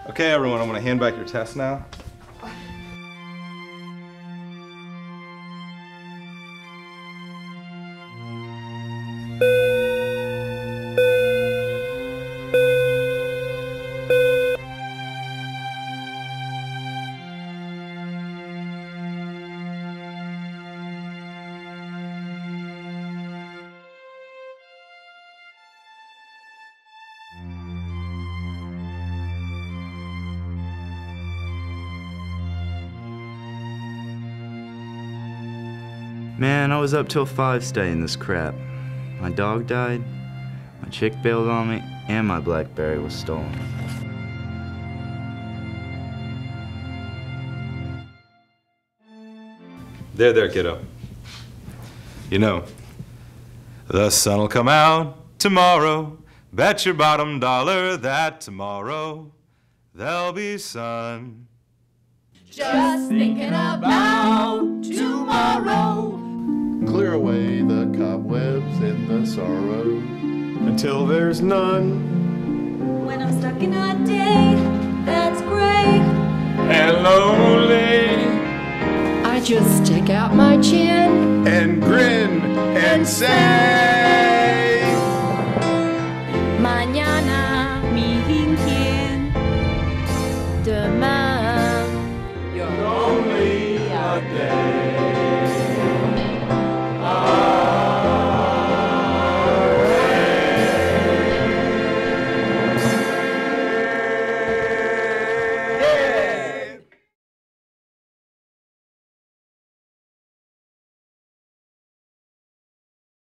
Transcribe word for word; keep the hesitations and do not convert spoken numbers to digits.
Okay, everyone, I'm gonna hand back your test now. Man, I was up till five studying this crap. My dog died, my chick bailed on me, and my BlackBerry was stolen. There, there, kiddo. You know, the sun'll come out tomorrow. Bet your bottom dollar that tomorrow there'll be sun. Just thinking about tomorrow. Clear away the cobwebs and the sorrow until there's none. When I'm stuck in a day that's gray And lonely. I just stick out my chin And grin and say, Mañana, 明天 demain. only a day.